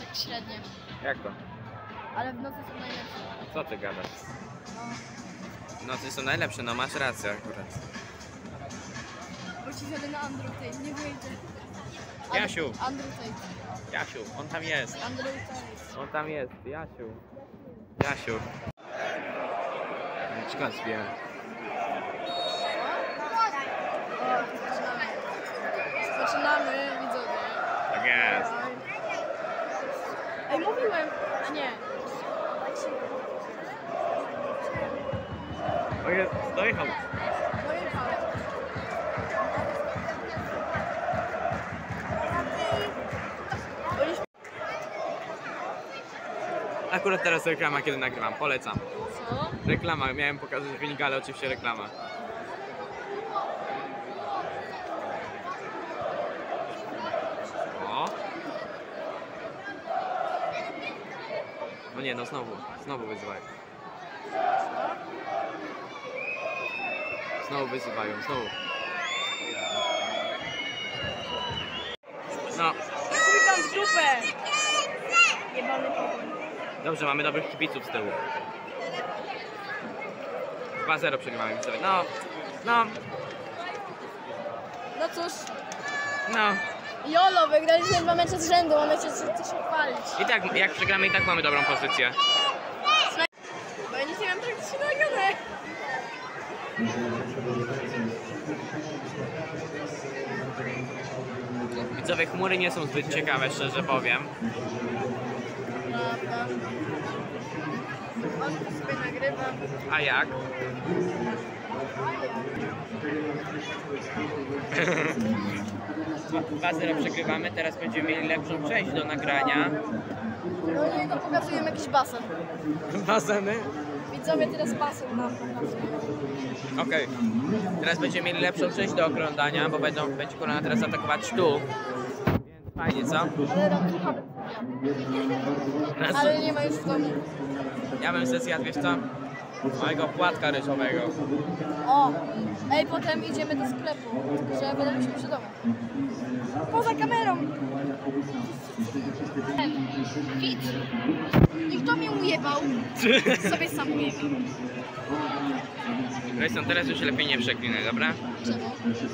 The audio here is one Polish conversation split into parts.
Średnie. Jak to? Ale w nocy są najlepsze. Co ty gadasz? No. Nocy są najlepsze, no masz rację akurat. Bo ci zjadę na Andrew Tate, nie wyjdzie. Jasiu! Andrew Tate. Jasiu, on tam jest. Andrew Tate. On tam jest, Jasiu. Jasiu. Czekaj, zbieram. Zaczynamy, widzowie. Tak jest. Ej, mówiłem! A nie. O jest, dojechał. Pojechałem. Akurat teraz reklama, kiedy nagrywam, polecam. Co? Reklama, miałem pokazać wynik, ale oczywiście reklama. O! No nie, no znowu wyzywają. Znowu wyzywają, znowu. No, Chuj tam w dupę! Jebany pokój. dobrze, mamy dobrych kibiców z tyłu. 2-0 przegrywamy, widzowie. No, No cóż, no. Jolo, wygraliśmy 2 mecze z rzędu, mamy się chwalić. I tak, jak przegramy, i tak mamy dobrą pozycję. Bo ja nic nie mam praktycznie nagrane. Widzowie, chmury nie są zbyt ciekawe, szczerze powiem. Prawda. On to sobie nagrywa. A jak? Dwa 0 przegrywamy, teraz będziemy mieli lepszą część do nagrania. No nie, no pokazujemy jakiś basen. Baseny? Widzowie teraz basen nam pokazują. Okej. Teraz będziemy mieli lepszą część do oglądania, bo będzie Korona teraz atakować tu. Więc fajnie, co? Ale ramtucha Ale nie ma już w domu. Ja bym sobie zjadł, wiesz co? Mojego płatka ryżowego. O! Ej, potem idziemy do sklepu, że wydaliśmy przy domu. Poza kamerą! Fit! Niech to mnie ujebał, sobie sam ujebał. Grayson, teraz już lepiej nie przeklinaj, dobra? Czemu?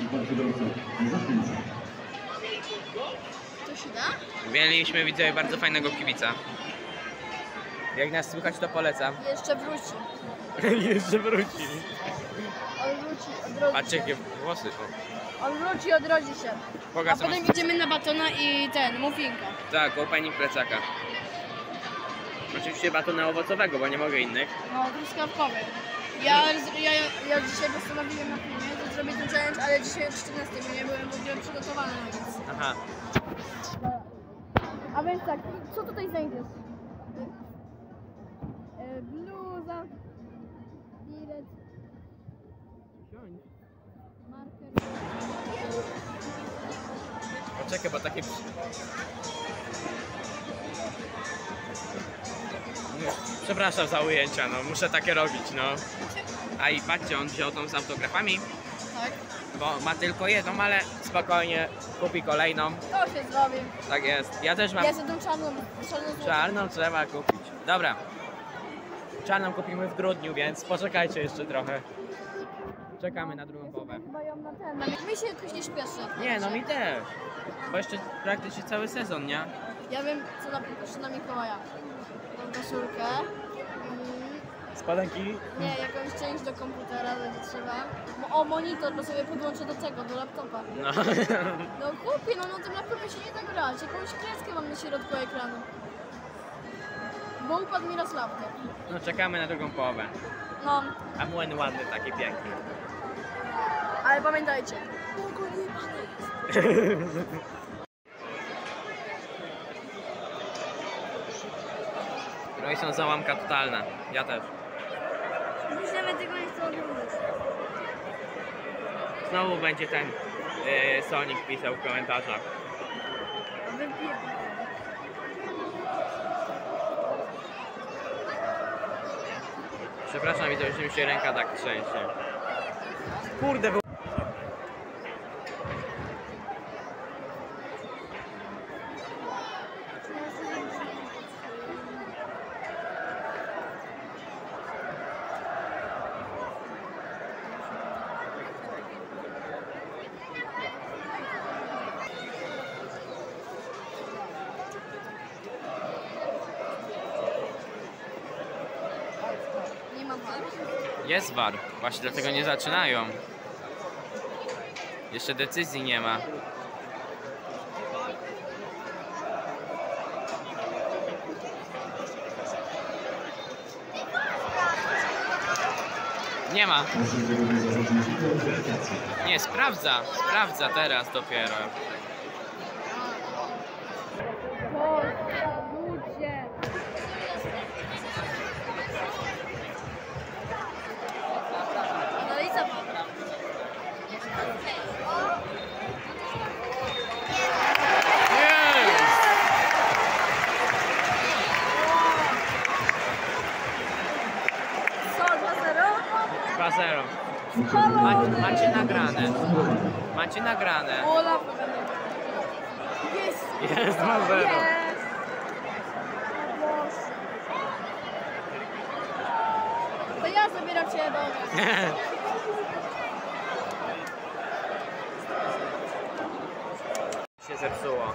To się da? Mieliśmy, widzowie, bardzo fajnego kibica. Jak nas słychać, to polecam. Jeszcze wróci. Jeszcze wróci. On wróci, odrodzi Patrzcie, się. jakie włosy. On wróci, odrodzi się. A Pokaż, co potem masz. idziemy na batona i muffinka. Tak, opening plecaka. Oczywiście batona owocowego, bo nie mogę innych. No, truskawkowy. Ja dzisiaj postanowiłem na filmie, że zrobię ten challenge, ale dzisiaj od 14, bo nie byłem w ogóle przygotowany na nic. Aha. A więc tak, co tutaj znajdziesz? Bluza, bilet, marker. Poczekaj, bo takie... Przepraszam za ujęcia, no muszę takie robić, no. A i patrzcie, on wziął tą z autografami, Tak? bo ma tylko jedną, ale spokojnie kupi kolejną. To się zrobi. Tak jest. Ja też mam... Ja jestem czarną Czarną trzeba kupić. Dobra. Czarną kupimy w grudniu, więc poczekajcie jeszcze trochę. Czekamy na drugą połowę. Chyba ją na ten. Mi się jakoś nie śpieszy. Nie, no mi też. Bo jeszcze praktycznie cały sezon, nie? Ja wiem, co napiszę na Mikołaja. Tą koszulkę. Spadanki? Nie, jakąś część do komputera będzie trzeba. O, monitor, bo sobie podłączę do tego, do laptopa. No. No kupię, no na tym laptopie się nie da grać. Jakąś kreskę mam na środku ekranu. Bo upadł mi raz laptop. No czekamy na drugą połowę. No, A młyn ładny, taki piękny. ale pamiętajcie. Bogu nie jest. No i są załamka totalna. Ja też. Już nawet tego nie chcę oglądać. Znowu będzie ten Sonic pisał w komentarzach. Przepraszam, widzę, że mi się ręka tak trzęsie. Kurde, bo... Jest VAR, właśnie dlatego nie zaczynają. Jeszcze decyzji nie ma. Nie ma. Nie, sprawdza teraz dopiero. Ludzie! Analiza ma. Co, 2-0? 2-0. Macie nagrane. Macie nagrane. Olaf. Jest! Jest 2-0. To ja zabieram cię do mnie. Się zepsuło.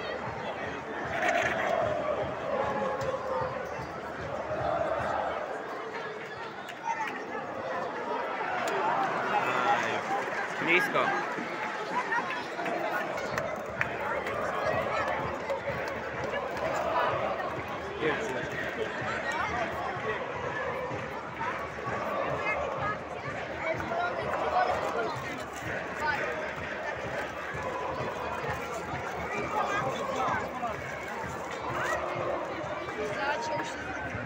Blisko. Zaciął się.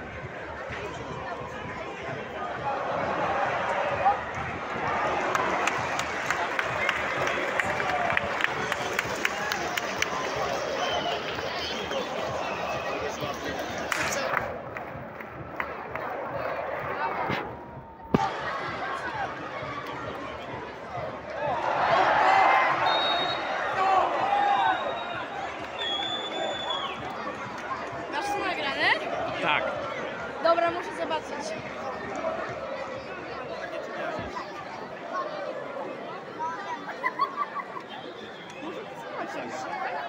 Masz to nagrane? Tak. Dobra, muszę zobaczyć. Muszę to zobaczyć.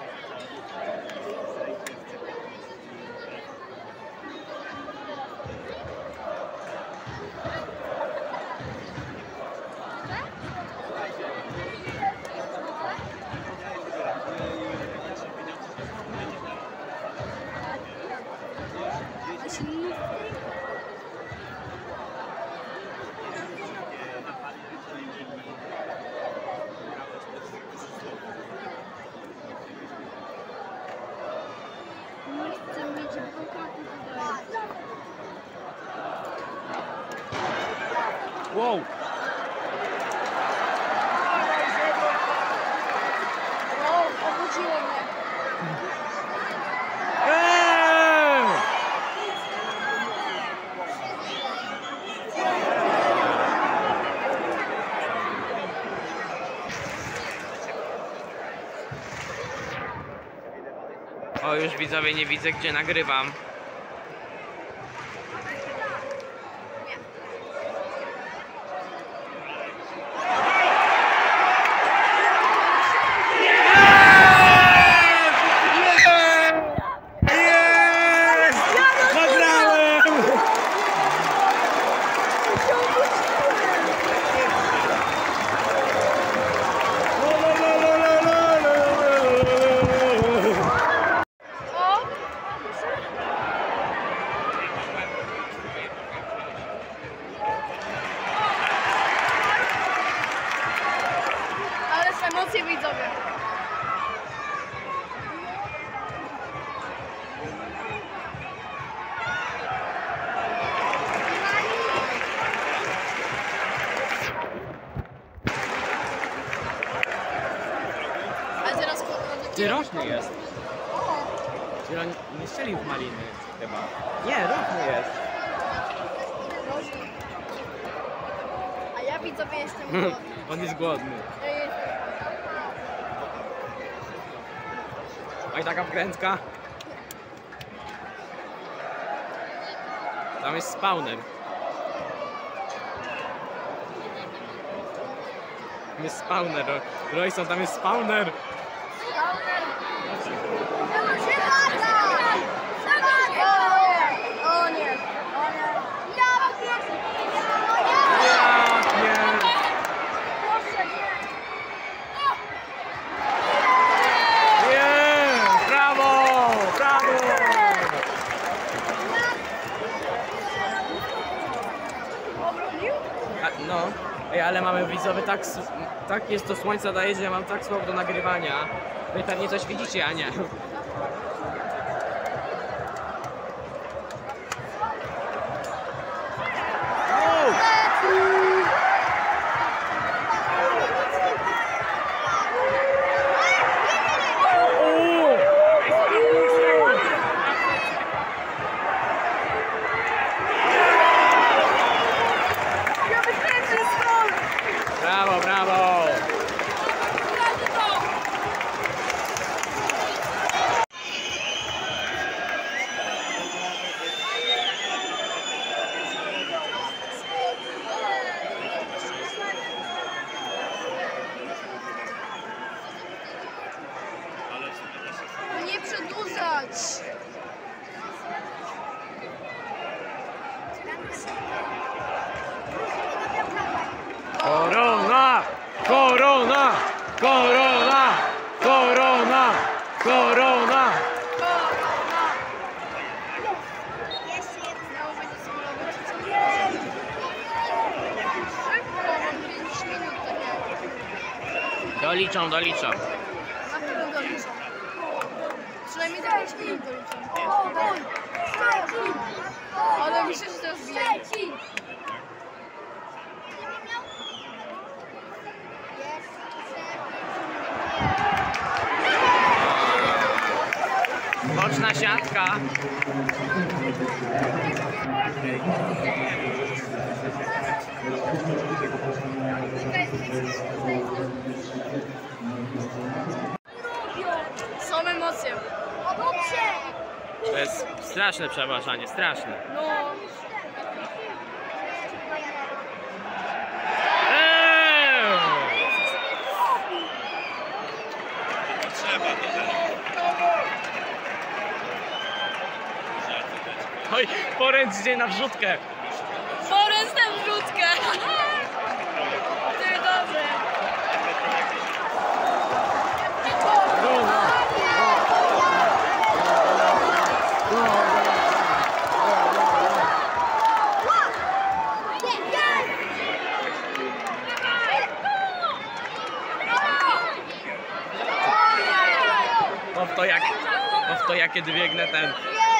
Nie chcę mieć adwokatu tutaj. Wow. O, obudziło mnie. O, już widzowie, nie widzę, gdzie nagrywam. Ale z emocje widzowie. A teraz Ty roczny jest. Czy on nie strzelił w maliny chyba? Nie, roczny jest. A ja widzowie jestem głodny. On jest głodny. Ja jestem. A i taka wkrętka. Tam jest spawner. Tam jest spawner. Royson, tam jest spawner. O nie! O nie! No, ej, ale mamy widzowie tak jest to słońce daje, że ja mam tak słabo do nagrywania. Wy pewnie coś widzicie, a nie. Brawo, brawo! Nie przedłużać! Korona! Korona! Korona! Korona! Korona! Doliczą, doliczą. Na pewno doliczą. Przynajmniej za 5 minut doliczą. Ale myślę, że teraz bije. Boczna siatka. Są emocje. To jest straszne przeważanie, straszne. No. Oj, poręcz idzie na wrzutkę. Forest na wrzutkę. Ty dobrze. W to jak kiedy biegnę ten.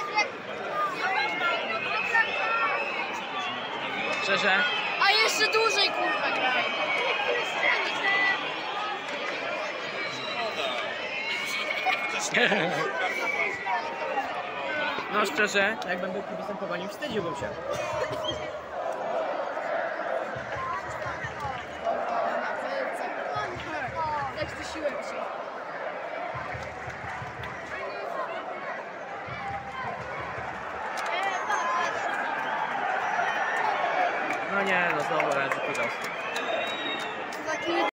Szczerze? A jeszcze dłużej kurwa graj. No szczerze, jak będę kibicem Pogoń, wstydziłbym się. Jak wysiłek się. No nie, no znowu leży po prostu. Taki